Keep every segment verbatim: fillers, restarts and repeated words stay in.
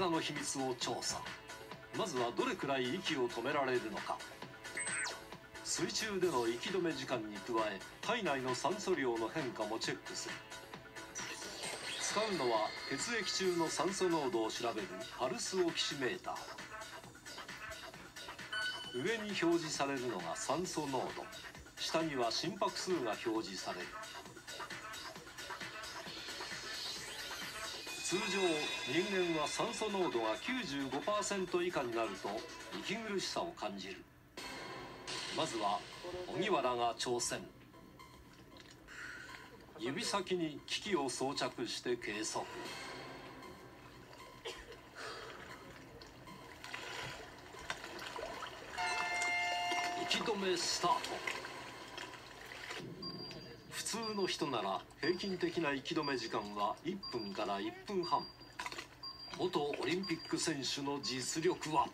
体の秘密を調査。まずはどれくらい息を止められるのか。水中での息止め時間に加え、体内の酸素量の変化もチェックする。使うのは血液中の酸素濃度を調べるパルスオキシメーター。上に表示されるのが酸素濃度、下には心拍数が表示される。通常人間は酸素濃度が きゅうじゅうごパーセント 以下になると息苦しさを感じる。まずは荻原が挑戦。指先に機器を装着して計測。息止めスタート。普通の人なら平均的な息止め時間はいっぷんからいっぷんはん。元オリンピック選手の実力は。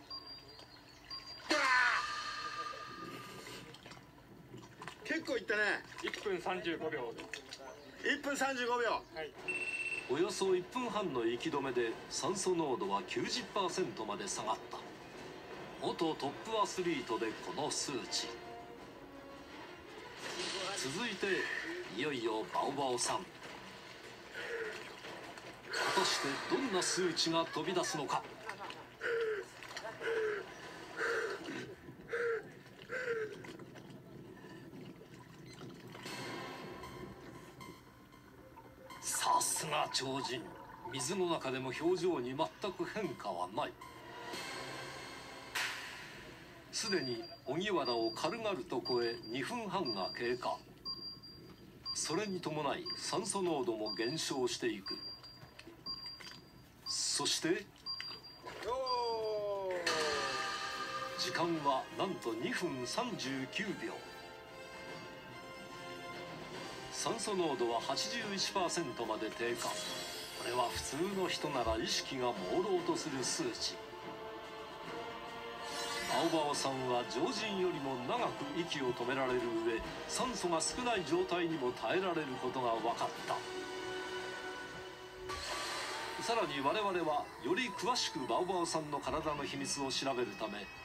結構いったね。 いっぷんさんじゅうごびょう。 いっぷんさんじゅうごびょう。 はい。 およそいっぷんはんの息止めで酸素濃度は きゅうじゅっパーセント まで下がった。元トップアスリートでこの数値。続いていよいよバオバオさん。果たしてどんな数値が飛び出すのか。さすが超人。水の中でも表情に全く変化はない。すでに荻原を軽々と超えにふんはんが経過。それに伴い酸素濃度も減少していく。そして時間はなんとにふんさんじゅうきゅうびょう。酸素濃度は はちじゅういちパーセント まで低下。これは普通の人なら意識が朦朧とする数値。バオバオさんは常人よりも長く息を止められる上、酸素が少ない状態にも耐えられることが分かった。さらに我々はより詳しくバオバオさんの体の秘密を調べるため、